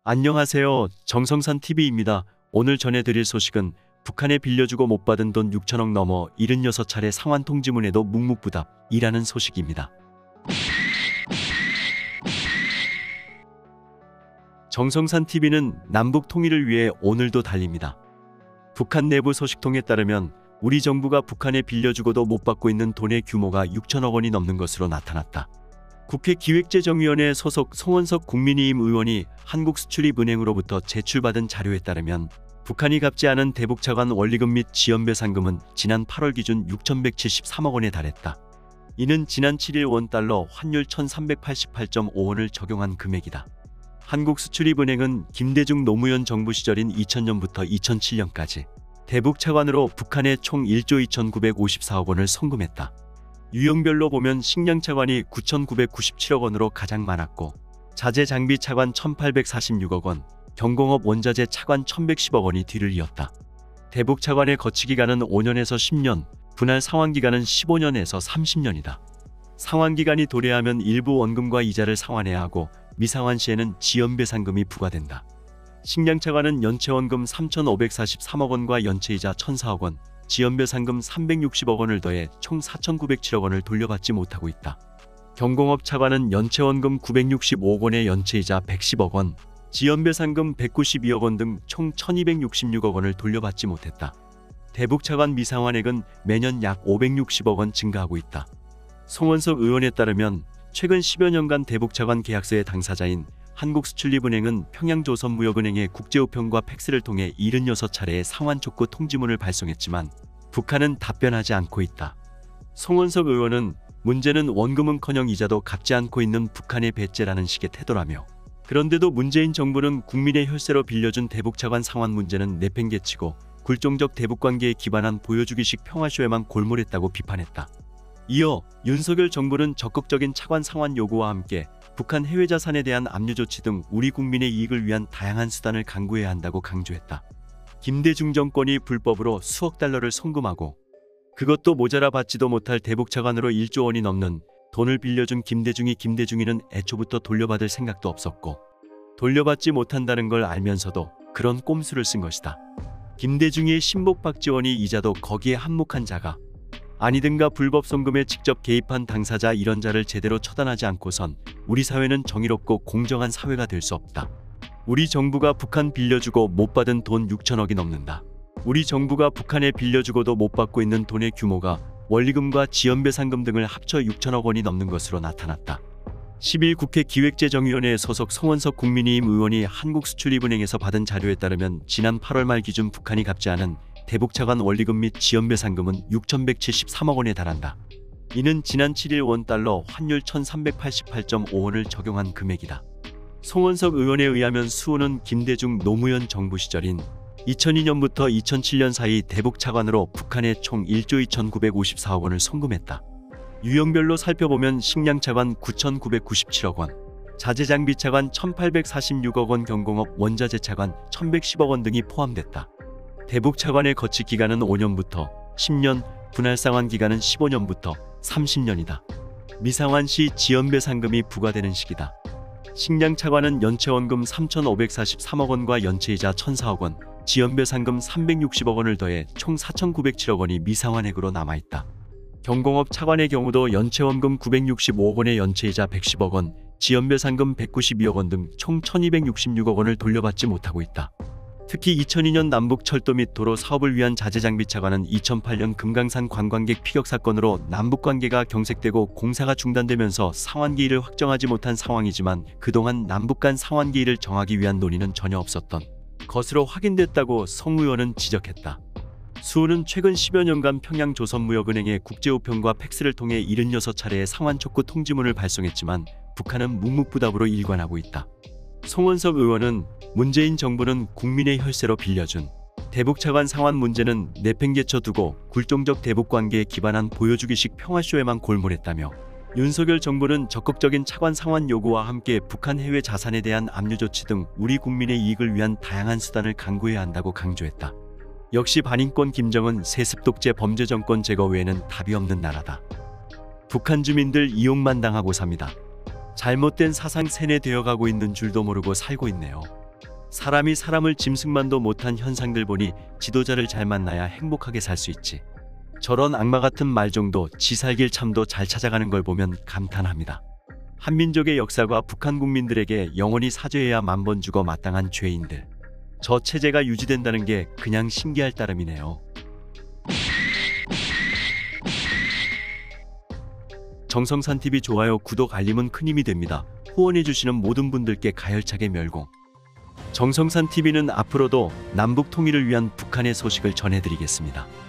안녕하세요. 정성산 TV입니다. 오늘 전해드릴 소식은 북한에 빌려주고 못 받은 돈 6천억 넘어 76차례 상환 통지문에도 묵묵부답이라는 소식입니다. 정성산 TV는 남북 통일을 위해 오늘도 달립니다. 북한 내부 소식통에 따르면 우리 정부가 북한에 빌려주고도 못 받고 있는 돈의 규모가 6천억 원이 넘는 것으로 나타났다. 국회 기획재정위원회 소속 송원석 국민의힘 의원이 한국수출입은행으로부터 제출받은 자료에 따르면 북한이 갚지 않은 대북차관 원리금 및 지연배상금은 지난 8월 기준 6,173억 원에 달했다. 이는 지난 7일 원달러 환율 1,388.5원을 적용한 금액이다. 한국수출입은행은 김대중 노무현 정부 시절인 2000년부터 2007년까지 대북차관으로 북한에 총 1조 2,954억 원을 송금했다. 유형별로 보면 식량차관이 9,997억 원으로 가장 많았고 자재장비 차관 1,846억 원, 경공업 원자재 차관 1,110억 원이 뒤를 이었다. 대북차관의 거치기간은 5년에서 10년, 분할 상환기간은 15년에서 30년이다. 상환기간이 도래하면 일부 원금과 이자를 상환해야 하고 미상환 시에는 지연배상금이 부과된다. 식량차관은 연체원금 3,543억 원과 연체이자 1,004억 원, 지연배상금 360억 원을 더해 총 4,907억 원을 돌려받지 못하고 있다. 경공업 차관은 연체원금 965억 원의 연체이자 110억 원, 지연배상금 192억 원 등 총 1,266억 원을 돌려받지 못했다. 대북차관 미상환액은 매년 약 560억 원 증가하고 있다. 송원석 의원에 따르면 최근 10여 년간 대북차관 계약서의 당사자인 한국수출입은행은 평양조선무역은행에 국제우편과 팩스를 통해 76차례의 상환 촉구 통지문을 발송했지만 북한은 답변하지 않고 있다. 송원석 의원은 문제는 원금은커녕 이자도 갚지 않고 있는 북한의 배째라는 식의 태도라며, 그런데도 문재인 정부는 국민의 혈세로 빌려준 대북차관 상환 문제는 내팽개치고 굴종적 대북관계에 기반한 보여주기식 평화쇼에만 골몰했다고 비판했다. 이어 윤석열 정부는 적극적인 차관 상환 요구와 함께 북한 해외 자산에 대한 압류 조치 등 우리 국민의 이익을 위한 다양한 수단을 강구해야 한다고 강조했다. 김대중 정권이 불법으로 수억 달러를 송금하고 그것도 모자라 받지도 못할 대북차관으로 1조 원이 넘는 돈을 빌려준 김대중이는 애초부터 돌려받을 생각도 없었고 돌려받지 못한다는 걸 알면서도 그런 꼼수를 쓴 것이다. 김대중의 신복 박지원이 이자도 거기에 한몫한 자가 아니든가 불법 송금에 직접 개입한 당사자 이런 자를 제대로 처단하지 않고선 우리 사회는 정의롭고 공정한 사회가 될 수 없다. 우리 정부가 북한 빌려주고 못 받은 돈 6천억이 넘는다. 우리 정부가 북한에 빌려주고도 못 받고 있는 돈의 규모가 원리금과 지연배상금 등을 합쳐 6천억 원이 넘는 것으로 나타났다. 10일 국회 기획재정위원회 소속 송원석 국민의힘 의원이 한국수출입은행에서 받은 자료에 따르면 지난 8월 말 기준 북한이 갚지 않은 대북차관 원리금 및 지연배상금은 6,173억 원에 달한다. 이는 지난 7일 원달러 환율 1,388.5원을 적용한 금액이다. 송원석 의원에 의하면 수호는 김대중 노무현 정부 시절인 2002년부터 2007년 사이 대북차관으로 북한에 총 1조 2,954억 원을 송금했다. 유형별로 살펴보면 식량차관 9,997억 원, 자재장비차관 1,846억 원, 경공업 원자재 차관 1,110억 원 등이 포함됐다. 대북차관의 거치 기간은 5년부터 10년, 분할 상환 기간은 15년부터 30년이다. 미상환 시 지연배상금이 부과되는 시기다. 식량차관은 연체원금 3,543억 원과 연체이자 1,004억 원, 지연배상금 360억 원을 더해 총 4,907억 원이 미상환액으로 남아있다. 경공업 차관의 경우도 연체원금 965억 원의 연체이자 110억 원, 지연배상금 192억 원 등 총 1,266억 원을 돌려받지 못하고 있다. 특히 2002년 남북철도 및 도로 사업을 위한 자재장비 차관은 2008년 금강산 관광객 피격 사건으로 남북관계가 경색되고 공사가 중단되면서 상환기일을 확정하지 못한 상황이지만 그동안 남북 간 상환기일을 정하기 위한 논의는 전혀 없었던 것으로 확인됐다고 송 의원은 지적했다. 수호는 최근 10여 년간 평양조선무역은행에 국제우편과 팩스를 통해 76차례의 상환 촉구 통지문을 발송했지만 북한은 묵묵부답으로 일관하고 있다. 송원석 의원은 문재인 정부는 국민의 혈세로 빌려준 대북차관 상환 문제는 내팽개쳐 두고 굴종적 대북관계에 기반한 보여주기식 평화쇼에만 골몰했다며, 윤석열 정부는 적극적인 차관 상환 요구와 함께 북한 해외 자산에 대한 압류 조치 등 우리 국민의 이익을 위한 다양한 수단을 강구해야 한다고 강조했다. 역시 반인권 김정은 세습 독재 범죄 정권 제거 외에는 답이 없는 나라다. 북한 주민들 이용만 당하고 삽니다. 잘못된 사상 세뇌되어 가고 있는 줄도 모르고 살고 있네요. 사람이 사람을 짐승만도 못한 현상들 보니 지도자를 잘 만나야 행복하게 살 수 있지. 저런 악마 같은 말종도 지 살길 참도 잘 찾아가는 걸 보면 감탄합니다. 한민족의 역사가 북한 국민들에게 영원히 사죄해야 만번 죽어 마땅한 죄인들. 저 체제가 유지된다는 게 그냥 신기할 따름이네요. 정성산TV 좋아요, 구독, 알림은 큰 힘이 됩니다. 후원해주시는 모든 분들께 가열차게 멸공. 정성산TV는 앞으로도 남북 통일을 위한 북한의 소식을 전해드리겠습니다.